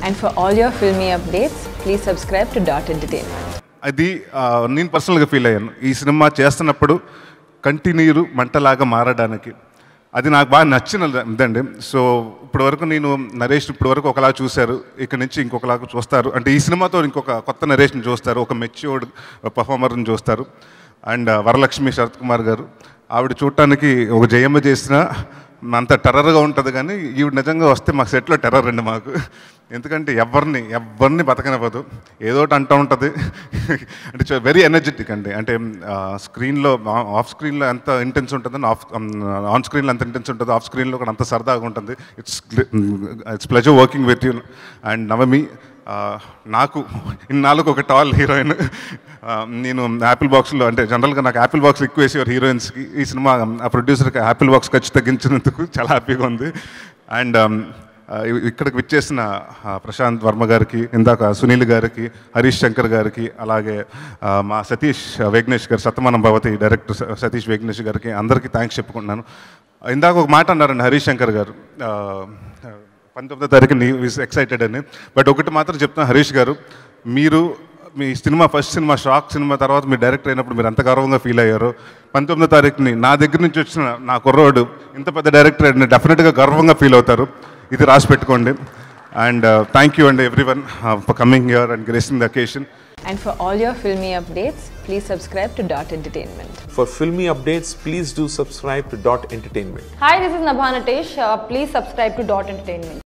And for all your filmy updates, please subscribe to Dot Entertainment. అది నేను పర్సనల్గా feel అయ్యాను ఈ సినిమా చేస్తున్నప్పుడు కంటిన్యూ మంటలాగా మారడానికి అది నాకు బాగా నచ్చిన ఇదండి. సో ఇప్పటివరకు నేను నరేష్ ఇప్పటివరకు ఒకలా చూశారు, ఇక్కడ నుంచి ఇంకొకలాగా చూస్తారు. అంటే ఈ సినిమాతో ఇంకొక కొత్త నరేష్ని చూస్తారు, ఒక మెచ్యూర్డ్ పర్ఫార్మర్ని చూస్తారు. అండ్ వరలక్ష్మి శరత్కుమార్ గారు, ఆవిడ చూడటానికి ఒక జయమ్మ చేసిన అంత టెర్రర్గా ఉంటుంది, కానీ ఈవిడ నిజంగా వస్తే మాకు సెట్లో టెర్రర్ అండి మాకు. ఎందుకంటే ఎవరిని బతకనివ్వదు, ఏదో ఒకటి అంటూ ఉంటుంది. అంటే వెరీ ఎనర్జెటిక్ అండి. అంటే స్క్రీన్లో ఆఫ్ స్క్రీన్లో ఎంత ఇంటెన్స్ ఉంటుందని ఆన్ స్క్రీన్లో ఎంత ఇంటెన్స్ ఉంటుంది, ఆఫ్ స్క్రీన్లో కూడా అంత సరదాగా ఉంటుంది. It's pleasure working with you. And Navami నాకు ఇన్నాళ్ళకు ఒక టాల్ హీరోయిన్. నేను యాపిల్ బాక్స్లో, అంటే జనరల్గా నాకు యాపిల్ బాక్స్ ఎక్కువ వేసేవారు హీరోయిన్స్కి. ఈ సినిమా ఆ ప్రొడ్యూసర్కి యాపిల్ బాక్స్ ఖర్చు తగ్గించినందుకు చాలా హ్యాపీగా ఉంది. అండ్ ఇక్కడికి విచ్చేసిన ప్రశాంత్ వర్మ గారికి, ఇందాక సునీల్ గారికి, హరీష్ శంకర్ గారికి, అలాగే మా సతీష్ వేగ్నేష్ గారు, సతమానం భవతి డైరెక్టర్ సతీష్ వేగ్నేష్ గారికి అందరికీ థ్యాంక్స్ చెప్పుకుంటున్నాను. ఇందాక ఒక మాట అన్నారండి హరీష్ శంకర్ గారు, 19వ తారీఖున ఎక్సైటెడ్ అని. బట్ ఒకటి మాత్రం చెప్తున్నా హరీష్ గారు, మీరు మీ cinema first cinema shock cinema తర్వాత మీరు డైరెక్టర్ అయినప్పుడు మీరు ఎంత గర్వంగా ఫీల్ అయ్యారో, 19వ తారీఖుని నా దగ్గర నుంచి వచ్చిన నా కుర్రోడు ఇంత పెద్ద డైరెక్టర్ అయిన డెఫినెట్గా గర్వంగా ఫీల్ అవుతారు. ఇది రాసి పెట్టుకోండి. అండ్ థ్యాంక్ యూ అండి everyone for coming here and gracing the occasion. And for all your filmy updates, please subscribe to Dot Entertainment. For filmy updates, please do subscribe to Dot Entertainment. Hi, this is Naandhi. Please subscribe to Dot Entertainment.